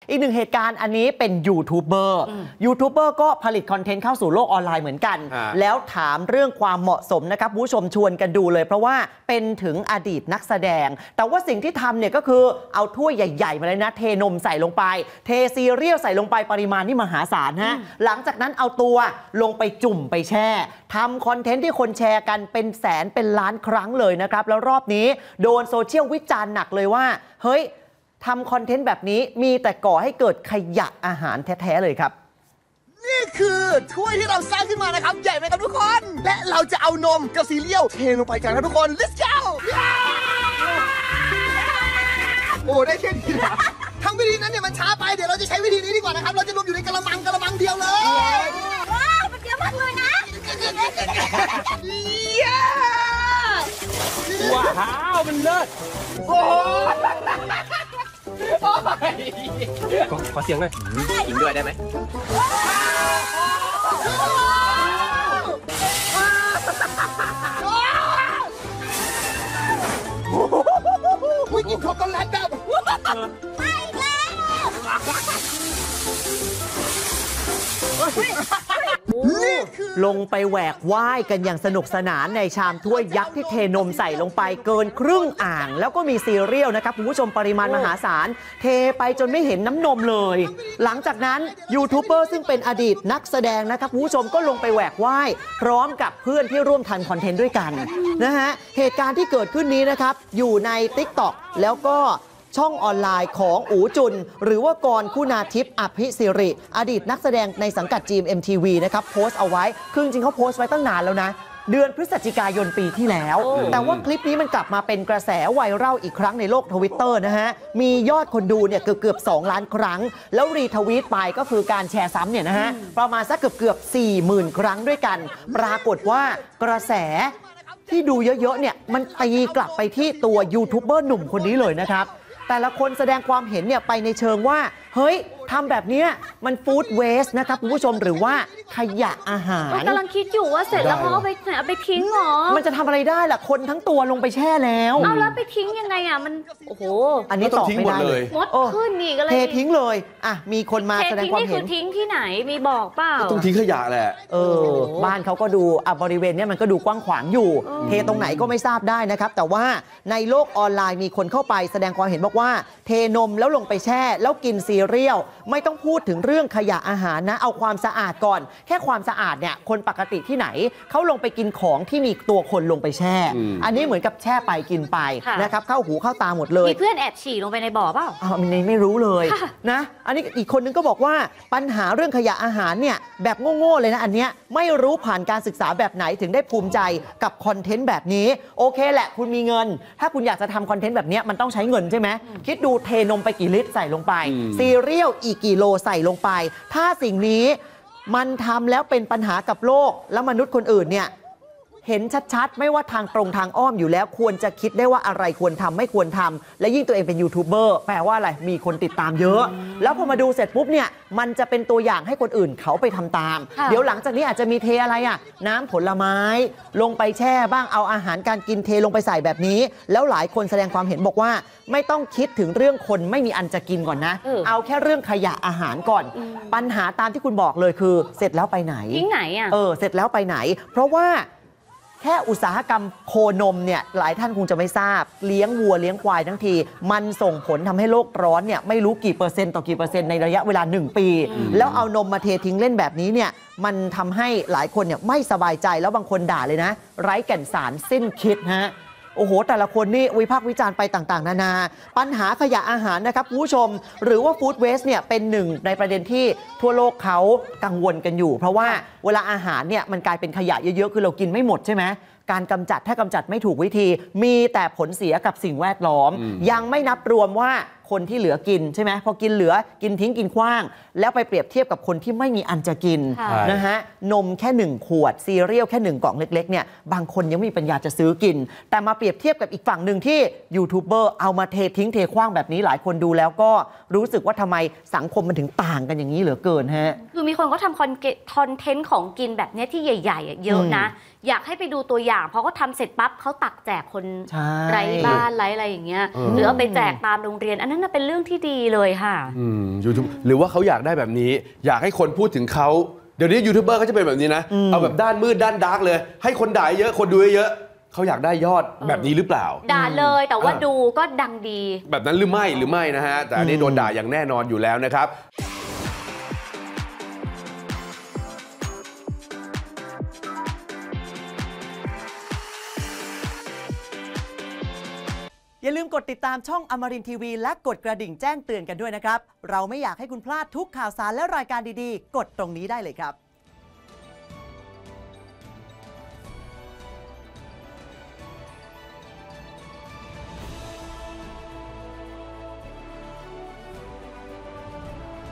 อีกหนึ่งเหตุการณ์อันนี้เป็นยูทูบเบอร์ก็ผลิตคอนเทนต์เข้าสู่โลกออนไลน์เหมือนกันแล้วถามเรื่องความเหมาะสมนะครับผู้ชมชวนกันดูเลยเพราะว่าเป็นถึงอดีตนักแสดงแต่ว่าสิ่งที่ทำเนี่ยก็คือเอาถ้วยใหญ่ๆมาเลยนะเทนมใส่ลงไปเทซีเรียลใส่ลงไปปริมาณที่มหาศาลฮะหลังจากนั้นเอาตัวลงไปจุ่มไปแช่ทำคอนเทนต์ที่คนแชร์กันเป็นแสนเป็นล้านครั้งเลยนะครับแล้วรอบนี้โดนโซเชียลวิจารณ์หนักเลยว่าเฮ้ยทำคอนเทนต์แบบนี้มีแต่ก่อให้เกิดขยะอาหารแท้ๆเลยครับนี่คือถ้วยที่เราสร้างขึ้นมานะครับใหญ่ไหมครับทุกคนและเราจะเอานมกับซีเรียลเทลงไปกันครับทุกคน let's go โอ้ได้แค่นี้นะทั้งวิธีนั้นเนี่ยมันช้าไปเดี๋ยวเราจะใช้วิธีนี้ดีกว่านะครับเราจะรวมอยู่ในกระมังเดียวเลยว้าวมันเยอะมากเลยนะว้าวมันเลิศโอ้ขอเสียงหน่อยกินด้วยได้ไหมคุยกินช็อกโกแลตแบบไม่แล้วลงไปแหวกว่ายกันอย่างสนุกสนานในชามถ้วยยักษ์ที่เทนมใส่ลงไปเกินครึ่งอ่างแล้วก็มีซีเรียลนะครับคุณผู้ชมปริมาณมหาศาลเทไปจนไม่เห็นน้ำนมเลยหลังจากนั้นยูทูบเบอร์ซึ่งเป็นอดีตนักแสดงนะครับคุณผู้ชมก็ลงไปแหวกว่ายพร้อมกับเพื่อนที่ร่วมทำคอนเทนต์ด้วยกันนะฮะเหตุการณ์ที่เกิดขึ้นนี้นะครับอยู่ใน TikTok แล้วก็ช่องออนไลน์ของอู๋จุนหรือว่ากรคุณาทิพย์อภิสิริอดีตนักแสดงในสังกัด GMMTV นะครับโพสต์เอาไว้คือจริงๆเขาโพสต์ไว้ตั้งนานแล้วนะเดือนพฤศจิกายนปีที่แล้วแต่ว่าคลิปนี้มันกลับมาเป็นกระแสไวรัลอีกครั้งในโลก Twitter นะฮะมียอดคนดูเนี่ยเกือบ2 ล้านครั้งแล้วรีทวีตไปก็คือการแชร์ซ้ำเนี่ยนะฮะประมาณสักเกือบ 40,000 ครั้งด้วยกันปรากฏว่ากระแสที่ดูเยอะๆเนี่ยมันตีกลับไปที่ตัวยูทูบเบอร์หนุ่มคนนี้เลยนะครับแต่ละคนแสดงความเห็นเนี่ยไปในเชิงว่าเฮ้ยทำแบบนี้มันฟู้ดเวสต์นะครับคุณผู้ชมหรือว่าขยะอาหารกำลังคิดอยู่ว่าเสร็จแล้วเขาเอาไปไหนเอาไปทิ้งหรอมันจะทำอะไรได้ล่ะคนทั้งตัวลงไปแช่แล้วเอาแล้วไปทิ้งยังไงอ่ะมันโอ้โหอันนี้ตอบไม่ได้เลยมดขึ้นนี่ก็เลยเททิ้งเลยอ่ะมีคนมาแสดงความเห็นทิ้งที่ไหนมีบอกเปล่าต้องทิ้งขยะแหละบ้านเขาก็ดูบริเวณนี้มันก็ดูกว้างขวางอยู่เทตรงไหนก็ไม่ทราบได้นะครับแต่ว่าในโลกออนไลน์มีคนเข้าไปแสดงความเห็นบอกว่าเทนมแล้วลงไปแช่แล้วกินซีเรียลไม่ต้องพูดถึงเรื่องขยะอาหารนะเอาความสะอาดก่อนแค่ความสะอาดเนี่ยคนปกติที่ไหนเขาลงไปกินของที่มีตัวคนลงไปแช่อันนี้เหมือนกับแช่ไปกินไปนะครับเข้าหูเข้าตาหมดเลยมีเพื่อนแอบฉี่ลงไปในบ่อเปล่าไม่รู้เลยนะอันนี้อีกคนนึงก็บอกว่าปัญหาเรื่องขยะอาหารเนี่ยแบบโง่ๆเลยนะอันเนี้ยไม่รู้ผ่านการศึกษาแบบไหนถึงได้ภูมิใจกับคอนเทนต์แบบนี้โอเคแหละคุณมีเงินถ้าคุณอยากจะทำคอนเทนต์แบบนี้มันต้องใช้เงินใช่ไหมคิดดูเทนมไปกี่ลิตรใส่ลงไปซีเรียลอีกกี่โลใส่ลงไปถ้าสิ่งนี้มันทำแล้วเป็นปัญหากับโลกและมนุษย์คนอื่นเนี่ยเห็นชัดๆไม่ว่าทางตรงทางอ้อมอยู่แล้วควรจะคิดได้ว่าอะไรควรทำไม่ควรทำและยิ่งตัวเองเป็นยูทูบเบอร์แปลว่าอะไรมีคนติดตามเยอะแล้วพอมาดูเสร็จปุ๊บเนี่ยมันจะเป็นตัวอย่างให้คนอื่นเขาไปทำตามเดี๋ยวหลังจากนี้อาจจะมีเทอะไรน้ำผลไม้ลงไปแช่บ้างเอาอาหารการกินเทลงไปใส่แบบนี้แล้วหลายคนแสดงความเห็นบอกว่าไม่ต้องคิดถึงเรื่องคนไม่มีอันจะกินก่อนนะเอาแค่เรื่องขยะอาหารก่อนปัญหาตามที่คุณบอกเลยคือเสร็จแล้วไปไหนทิ้งไหนเสร็จแล้วไปไหนเพราะว่าแค่อุตสาหกรรมโคนมเนี่ยหลายท่านคงจะไม่ทราบเลี้ยงวัวเลี้ยงควายทั้งทีมันส่งผลทำให้โลกร้อนเนี่ยไม่รู้กี่เปอร์เซ็นต์ต่อกี่เปอร์เซ็นต์ในระยะเวลา1 ปีแล้วเอานมมาเททิ้งเล่นแบบนี้เนี่ยมันทำให้หลายคนเนี่ยไม่สบายใจแล้วบางคนด่าเลยนะไร้แก่นสารสิ้นคิดฮะโอ้โหแต่ละคนนี่วิพากษ์วิจารณ์ไปต่างๆนานาปัญหาขยะอาหารนะครับคุณผู้ชมหรือว่าฟู้ดเวสต์เนี่ยเป็นหนึ่งในประเด็นที่ทั่วโลกเขากังวลกันอยู่เพราะว่าเวลาอาหารเนี่ยมันกลายเป็นขยะเยอะๆคือเรากินไม่หมดใช่ไหมการกำจัดถ้ากำจัดไม่ถูกวิธีมีแต่ผลเสียกับสิ่งแวดล้อมยังไม่นับรวมว่าคนที่เหลือกินใช่ไหมพอกินเหลือกินทิ้งกินขว้างแล้วไปเปรียบเทียบกับคนที่ไม่มีอันจะกินนะฮะนมแค่1 ขวดซีเรียลแค่1 กล่องเล็กๆเนี่ยบางคนยังไม่มีปัญญาจะซื้อกินแต่มาเปรียบเทียบกับอีกฝั่งหนึ่งที่ยูทูบเบอร์เอามาเททิ้งเทขว้างแบบนี้หลายคนดูแล้วก็รู้สึกว่าทำไมสังคมมันถึงต่างกันอย่างนี้เหลือเกินฮะคือมีคนก็ทำคอนเทนต์ของกินแบบนี้ที่ใหญ่ๆเยอะนะอยากให้ไปดูตัวอย่างเพราะเขาทำเสร็จปั๊บเขาตักแจกคนไร้บ้านไร้อะไรอย่างเงี้ยหรือเอาไปแจกตามโรงเรียนอันนั้นนั่นน่ะเป็นเรื่องที่ดีเลยค่ะ YouTube หรือว่าเขาอยากได้แบบนี้ อยากให้คนพูดถึงเขาเดี๋ยวนี้ยูทูบเบอร์เขาจะเป็นแบบนี้นะเอาแบบด้านมืดด้านดาร์กเลยให้คนด่าเยอะคนดูเยอะเขาอยากได้ยอดแบบนี้หรือเปล่าด่าเลยแต่ว่าดูก็ดังดีแบบนั้นหรือไม่นะฮะแต่อันนี้โดนด่าอย่างแน่นอนอยู่แล้วนะครับอย่าลืมกดติดตามช่องอมรินทร์ทีวีและกดกระดิ่งแจ้งเตือนกันด้วยนะครับเราไม่อยากให้คุณพลาดทุกข่าวสารและรายการดีๆกดตรงนี้ได้เลยครับ